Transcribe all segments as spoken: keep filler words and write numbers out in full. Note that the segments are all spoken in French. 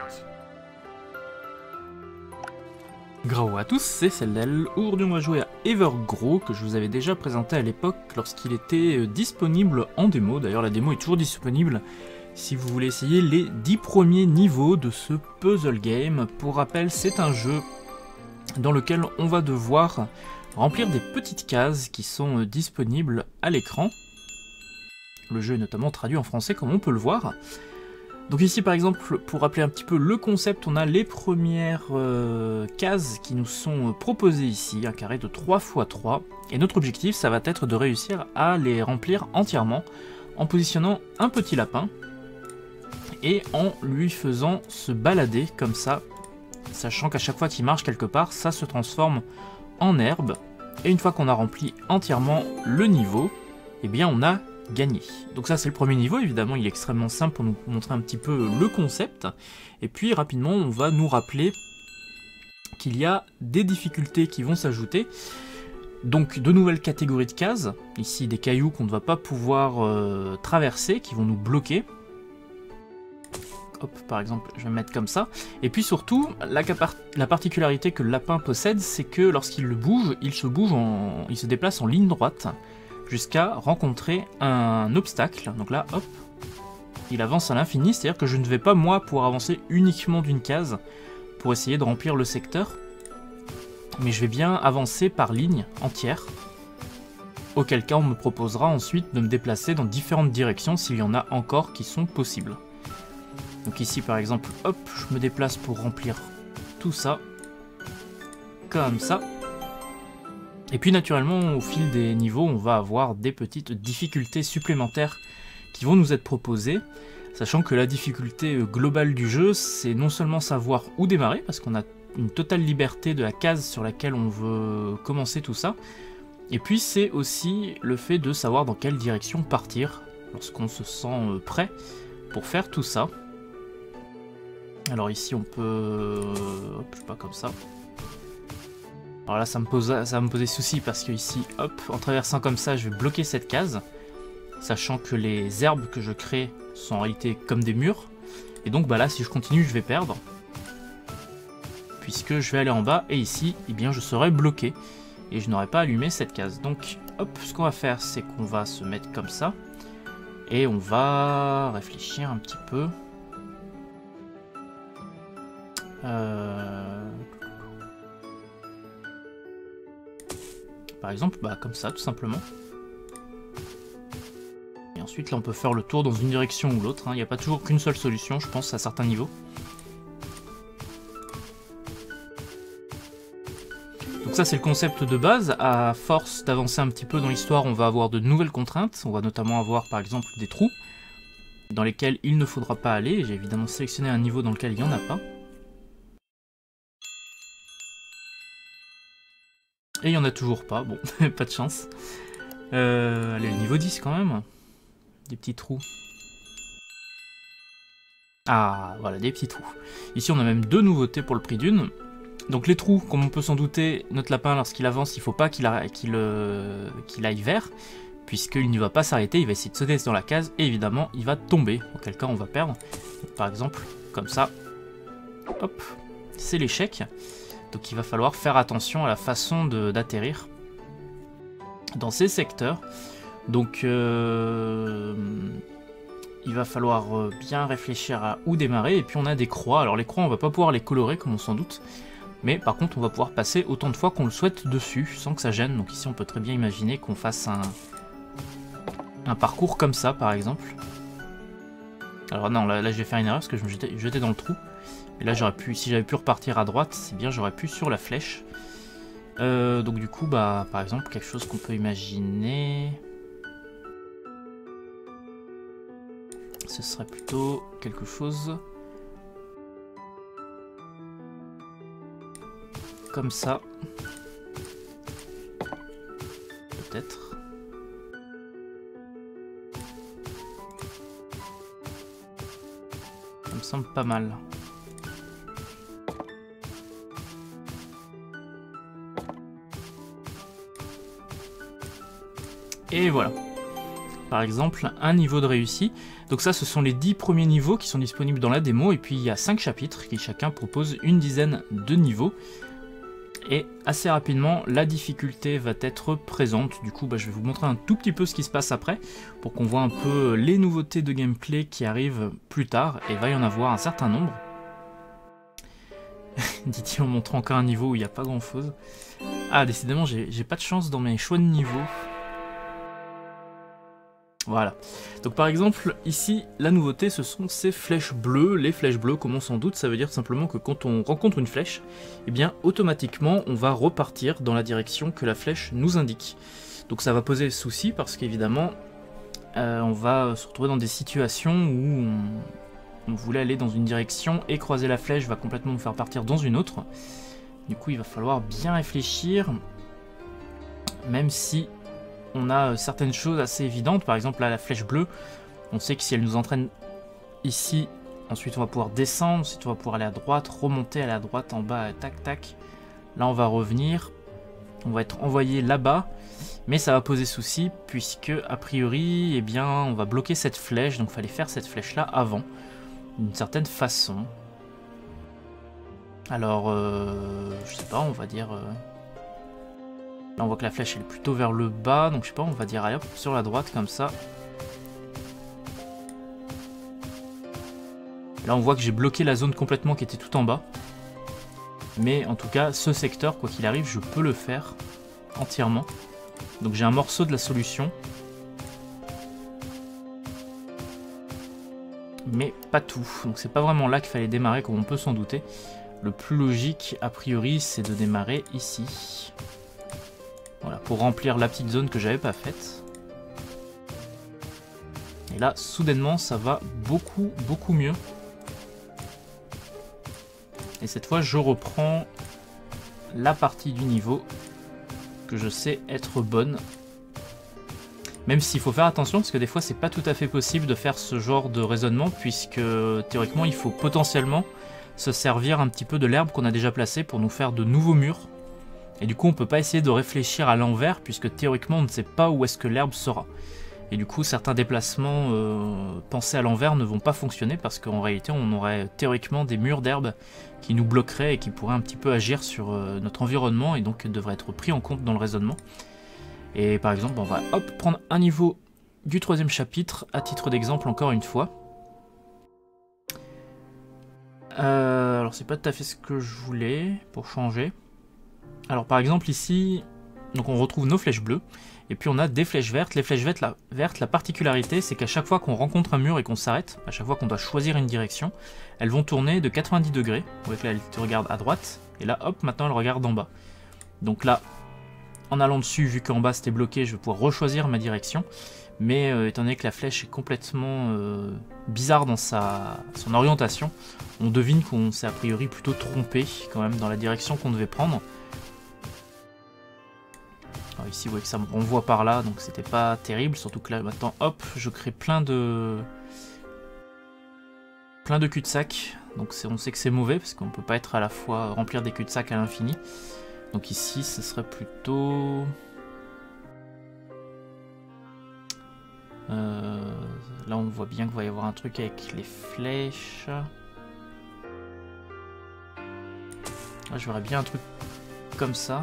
Grao à tous, c'est Celdel. Aujourd'hui on va jouer à Evergrow, que je vous avais déjà présenté à l'époque lorsqu'il était disponible en démo. D'ailleurs la démo est toujours disponible si vous voulez essayer les dix premiers niveaux de ce puzzle game. Pour rappel, c'est un jeu dans lequel on va devoir remplir des petites cases qui sont disponibles à l'écran. Le jeu est notamment traduit en français comme on peut le voir. Donc ici par exemple, pour rappeler un petit peu le concept, on a les premières euh, cases qui nous sont proposées ici, un carré de trois fois trois, et notre objectif ça va être de réussir à les remplir entièrement en positionnant un petit lapin et en lui faisant se balader comme ça, sachant qu'à chaque fois qu'il marche quelque part, ça se transforme en herbe, et une fois qu'on a rempli entièrement le niveau, eh bien on a gagné. Donc ça c'est le premier niveau, évidemment il est extrêmement simple pour nous montrer un petit peu le concept, et puis rapidement on va nous rappeler qu'il y a des difficultés qui vont s'ajouter, donc de nouvelles catégories de cases, ici des cailloux qu'on ne va pas pouvoir euh, traverser, qui vont nous bloquer. Hop, par exemple, je vais mettre comme ça. Et puis surtout, la, la particularité que le lapin possède, c'est que lorsqu'il le bouge, il se bouge en, il se déplace en ligne droite, jusqu'à rencontrer un obstacle. Donc là, hop, il avance à l'infini, c'est-à-dire que je ne vais pas, moi, pouvoir avancer uniquement d'une case pour essayer de remplir le secteur, mais je vais bien avancer par ligne entière, auquel cas on me proposera ensuite de me déplacer dans différentes directions s'il y en a encore qui sont possibles. Donc ici, par exemple, hop, je me déplace pour remplir tout ça, comme ça. Et puis naturellement, au fil des niveaux, on va avoir des petites difficultés supplémentaires qui vont nous être proposées, sachant que la difficulté globale du jeu, c'est non seulement savoir où démarrer, parce qu'on a une totale liberté de la case sur laquelle on veut commencer tout ça, et puis c'est aussi le fait de savoir dans quelle direction partir, lorsqu'on se sent prêt pour faire tout ça. Alors ici on peut... hop, je sais pas, comme ça. Alors là ça me pose, ça va me poser souci parce que ici, hop, en traversant comme ça, je vais bloquer cette case, sachant que les herbes que je crée sont en réalité comme des murs, et donc bah là si je continue je vais perdre, puisque je vais aller en bas, et ici, eh bien je serai bloqué, et je n'aurai pas allumé cette case. Donc hop, ce qu'on va faire c'est qu'on va se mettre comme ça, et on va réfléchir un petit peu. Euh... Par exemple, bah, comme ça, tout simplement. Et ensuite, là, on peut faire le tour dans une direction ou l'autre. Il n'y a pas toujours qu'une seule solution, je pense, à certains niveaux. Donc ça, c'est le concept de base. À force d'avancer un petit peu dans l'histoire, on va avoir de nouvelles contraintes. On va notamment avoir, par exemple, des trous dans lesquels il ne faudra pas aller. J'ai évidemment sélectionné un niveau dans lequel il n'y en a pas. Et il n'y en a toujours pas, bon, pas de chance. Euh, allez, le niveau dix quand même. Des petits trous. Ah, voilà, des petits trous. Ici, on a même deux nouveautés pour le prix d'une. Donc les trous, comme on peut s'en douter, notre lapin, lorsqu'il avance, il ne faut pas qu'il qu'il, euh, qu'il aille vers, puisqu'il ne va pas s'arrêter, il va essayer de sauter dans la case, et évidemment, il va tomber, auquel cas on va perdre. Donc, par exemple, comme ça. Hop, c'est l'échec. Donc il va falloir faire attention à la façon d'atterrir dans ces secteurs. Donc euh, il va falloir bien réfléchir à où démarrer. Et puis on a des croix. Alors les croix on va pas pouvoir les colorer comme on s'en doute. Mais par contre on va pouvoir passer autant de fois qu'on le souhaite dessus sans que ça gêne. Donc ici on peut très bien imaginer qu'on fasse un, un parcours comme ça par exemple. Alors non, là, là je vais faire une erreur parce que je me jetais, jetais dans le trou. Et là j'aurais pu, si j'avais pu repartir à droite, c'est bien, j'aurais pu sur la flèche. Euh, donc du coup, bah par exemple, quelque chose qu'on peut imaginer, ce serait plutôt quelque chose comme ça, peut-être. Ça me semble pas mal. Et voilà. par exemple un niveau de réussi. Donc ça, ce sont les dix premiers niveaux qui sont disponibles dans la démo, et puis il y a cinq chapitres qui chacun propose une dizaine de niveaux. Et assez rapidement, la difficulté va être présente. Du coup, bah, je vais vous montrer un tout petit peu ce qui se passe après, pour qu'on voit un peu les nouveautés de gameplay qui arrivent plus tard, et il va y en avoir un certain nombre. Dit-il en montrant encore un niveau où il n'y a pas grand chose. Ah, décidément, j'ai pas de chance dans mes choix de niveau. Voilà. Donc par exemple, ici, la nouveauté, ce sont ces flèches bleues. Les flèches bleues, comme on s'en doute, ça veut dire simplement que quand on rencontre une flèche, eh bien, automatiquement, on va repartir dans la direction que la flèche nous indique. Donc ça va poser souci parce qu'évidemment, euh, on va se retrouver dans des situations où on, on voulait aller dans une direction et croiser la flèche va complètement nous faire partir dans une autre. Du coup, il va falloir bien réfléchir, même si on a certaines choses assez évidentes. Par exemple, là, la flèche bleue, on sait que si elle nous entraîne ici, ensuite on va pouvoir descendre, ensuite on va pouvoir aller à droite, remonter, aller à droite, en bas, tac tac. Là, on va revenir, on va être envoyé là-bas, mais ça va poser souci puisque a priori, eh bien, on va bloquer cette flèche, donc il fallait faire cette flèche-là avant, d'une certaine façon. Alors, euh, je sais pas, on va dire. Euh... Là, on voit que la flèche elle est plutôt vers le bas, donc je sais pas, on va dire allez hop, sur la droite comme ça. Là, on voit que j'ai bloqué la zone complètement qui était tout en bas. Mais en tout cas, ce secteur, quoi qu'il arrive, je peux le faire entièrement. Donc j'ai un morceau de la solution. Mais pas tout. Donc c'est pas vraiment là qu'il fallait démarrer, comme on peut s'en douter. Le plus logique, a priori, c'est de démarrer ici. Voilà, pour remplir la petite zone que j'avais pas faite. Et là, soudainement, ça va beaucoup, beaucoup mieux. Et cette fois, je reprends la partie du niveau que je sais être bonne. Même s'il faut faire attention, parce que des fois, c'est pas tout à fait possible de faire ce genre de raisonnement, puisque théoriquement, il faut potentiellement se servir un petit peu de l'herbe qu'on a déjà placée pour nous faire de nouveaux murs. Et du coup, on peut pas essayer de réfléchir à l'envers, puisque théoriquement, on ne sait pas où est-ce que l'herbe sera. Et du coup, certains déplacements euh, pensés à l'envers ne vont pas fonctionner, parce qu'en réalité, on aurait théoriquement des murs d'herbe qui nous bloqueraient et qui pourraient un petit peu agir sur euh, notre environnement, et donc devraient être pris en compte dans le raisonnement. Et par exemple, on va hop, prendre un niveau du troisième chapitre, à titre d'exemple encore une fois. Euh, alors, c'est pas tout à fait ce que je voulais, pour changer. Alors par exemple ici, donc on retrouve nos flèches bleues, et puis on a des flèches vertes. Les flèches vertes, la, vertes, la particularité c'est qu'à chaque fois qu'on rencontre un mur et qu'on s'arrête, à chaque fois qu'on doit choisir une direction, elles vont tourner de quatre-vingt-dix degrés. Vous voyez que là elle te regarde à droite, et là hop, maintenant elle regarde en bas. Donc là, en allant dessus, vu qu'en bas c'était bloqué, je vais pouvoir rechoisir ma direction. Mais euh, étant donné que la flèche est complètement euh, bizarre dans sa, son orientation, on devine qu'on s'est a priori plutôt trompé quand même dans la direction qu'on devait prendre. Alors ici, vous voyez que ça me renvoie par là, donc c'était pas terrible. Surtout que là, maintenant, hop, je crée plein de plein de cul-de-sac. Donc on sait que c'est mauvais, parce qu'on peut pas être à la fois remplir des cul-de-sac à l'infini. Donc ici, ce serait plutôt... Euh, là, on voit bien qu'il va y avoir un truc avec les flèches. Là, je verrais bien un truc comme ça.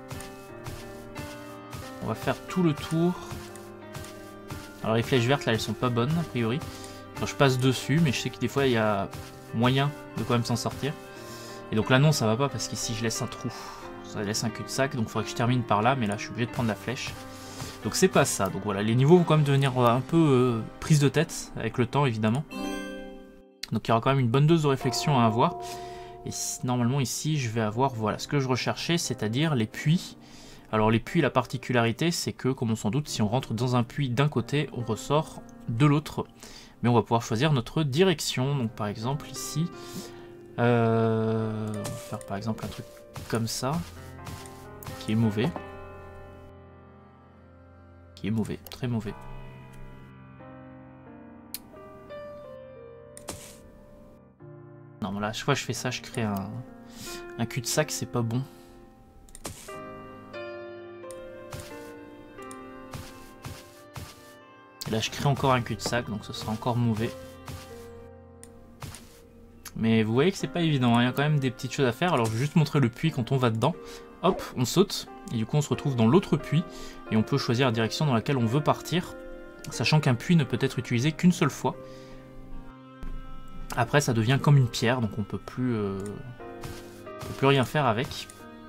On va faire tout le tour. Alors les flèches vertes là elles sont pas bonnes a priori. Quand je passe dessus, mais je sais que des fois il y a moyen de quand même s'en sortir. Et donc là non ça va pas parce qu'ici je laisse un trou. Ça laisse un cul-de-sac, donc il faudrait que je termine par là, mais là je suis obligé de prendre la flèche. Donc c'est pas ça. Donc voilà, les niveaux vont quand même devenir un peu euh, prise de tête avec le temps évidemment. Donc il y aura quand même une bonne dose de réflexion à avoir. Et normalement ici je vais avoir voilà ce que je recherchais, c'est-à-dire les puits. Alors les puits, la particularité, c'est que, comme on s'en doute, si on rentre dans un puits d'un côté, on ressort de l'autre. Mais on va pouvoir choisir notre direction. Donc par exemple ici, euh, on va faire par exemple un truc comme ça, qui est mauvais. Qui est mauvais, très mauvais. Non, là, à chaque fois que je fais ça, je crée un, un cul-de-sac, c'est pas bon. Là je crée encore un cul-de-sac, donc ce sera encore mauvais. Mais vous voyez que c'est pas évident, hein. Il y a quand même des petites choses à faire. Alors je vais juste montrer le puits quand on va dedans. Hop, on saute, et du coup on se retrouve dans l'autre puits, et on peut choisir la direction dans laquelle on veut partir, sachant qu'un puits ne peut être utilisé qu'une seule fois. Après ça devient comme une pierre, donc on peut plus, euh, on peut plus rien faire avec.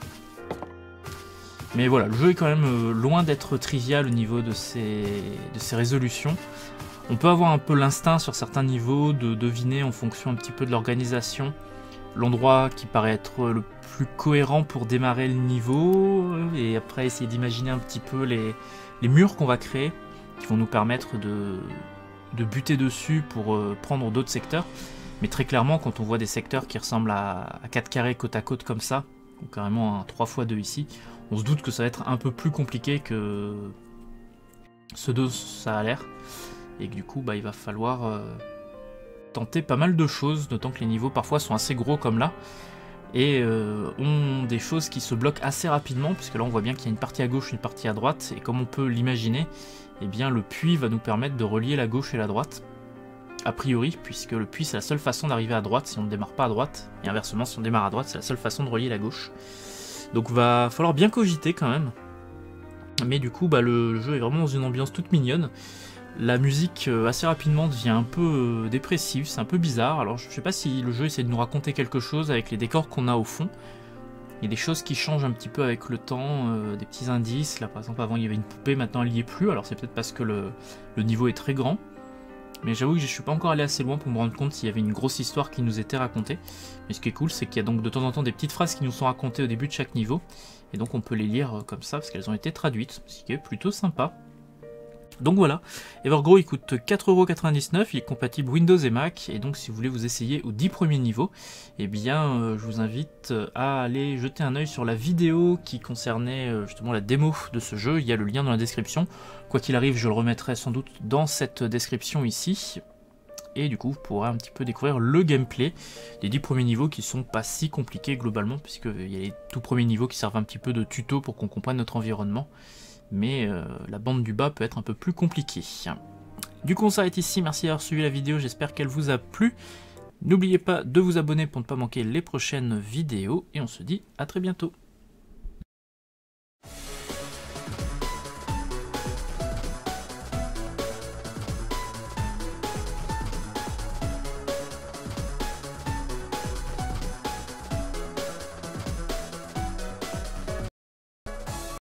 Mais voilà, le jeu est quand même euh, loin d'être trivial au niveau de ses, de ses résolutions. On peut avoir un peu l'instinct sur certains niveaux de deviner en fonction un petit peu de l'organisation l'endroit qui paraît être le plus cohérent pour démarrer le niveau, et après essayer d'imaginer un petit peu les, les murs qu'on va créer, qui vont nous permettre de, de buter dessus pour euh, prendre d'autres secteurs. Mais très clairement, quand on voit des secteurs qui ressemblent à, à quatre carrés côte à côte comme ça, ou carrément un trois fois deux ici, on se doute que ça va être un peu plus compliqué que ce dont ça a l'air, et que du coup bah, il va falloir euh, tenter pas mal de choses, d'autant que les niveaux parfois sont assez gros comme là, et euh, ont des choses qui se bloquent assez rapidement, puisque là on voit bien qu'il y a une partie à gauche, une partie à droite, et comme on peut l'imaginer, eh bien le puits va nous permettre de relier la gauche et la droite, a priori, puisque le puits c'est la seule façon d'arriver à droite si on ne démarre pas à droite, et inversement si on démarre à droite c'est la seule façon de relier la gauche. Donc va falloir bien cogiter quand même, mais du coup bah, le jeu est vraiment dans une ambiance toute mignonne. La musique euh, assez rapidement devient un peu euh, dépressive, c'est un peu bizarre. Alors je sais pas si le jeu essaie de nous raconter quelque chose avec les décors qu'on a au fond. Il y a des choses qui changent un petit peu avec le temps, euh, des petits indices. Là par exemple avant il y avait une poupée, maintenant elle n'y est plus. Alors c'est peut-être parce que le, le niveau est très grand. Mais j'avoue que je suis pas encore allé assez loin pour me rendre compte s'il y avait une grosse histoire qui nous était racontée. Mais ce qui est cool, c'est qu'il y a donc de temps en temps des petites phrases qui nous sont racontées au début de chaque niveau. Et donc on peut les lire comme ça parce qu'elles ont été traduites, ce qui est plutôt sympa. Donc voilà, Evergrow il coûte quatre euros quatre-vingt-dix-neuf, il est compatible Windows et Mac, et donc si vous voulez vous essayer aux dix premiers niveaux, eh bien euh, je vous invite à aller jeter un œil sur la vidéo qui concernait euh, justement la démo de ce jeu, il y a le lien dans la description. Quoi qu'il arrive, je le remettrai sans doute dans cette description ici, et du coup vous pourrez un petit peu découvrir le gameplay des dix premiers niveaux qui sont pas si compliqués globalement, puisqu'il y a les tout premiers niveaux qui servent un petit peu de tuto pour qu'on comprenne notre environnement. Mais euh, la bande du bas peut être un peu plus compliquée. Du coup on s'arrête ici, merci d'avoir suivi la vidéo, j'espère qu'elle vous a plu. N'oubliez pas de vous abonner pour ne pas manquer les prochaines vidéos, et on se dit à très bientôt.